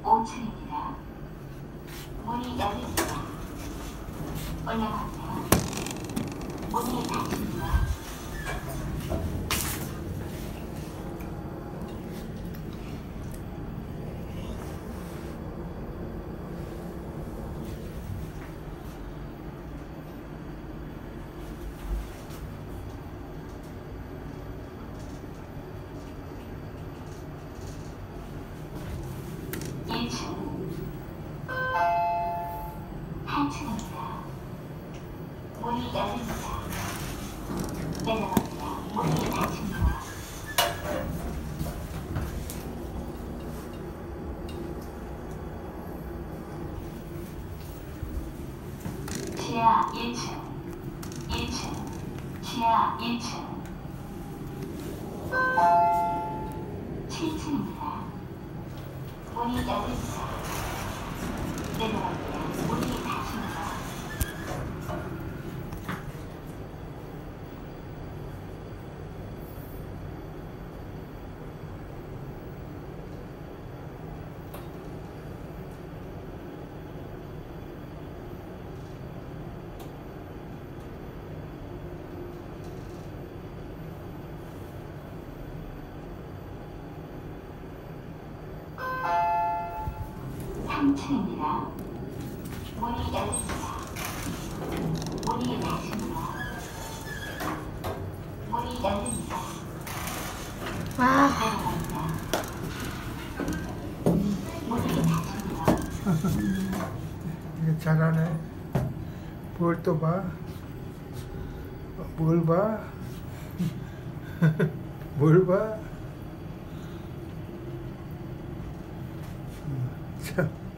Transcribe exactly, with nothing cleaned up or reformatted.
오 층입니다. 문이 열립니다. 올라갑니다. 문이 닫힙니다. 일 층, 팔 층입니다. 문이 열립니다. 내려갑니다. 문이 닫힙니다. 지하 일 층, 일 층, 지하 일 층, 칠 층입니다. 문이 열립니다. 내려갑니다. 문이 닫힙니다. 삼 층입니다. 문이 열립니다. 문이 닫힙니다. 문이 열립니다. 와. 내려갑니다. 문이 닫힙니다. 이게 잘하네. 뭘 또 봐? 뭘 봐? 뭘 봐? 참.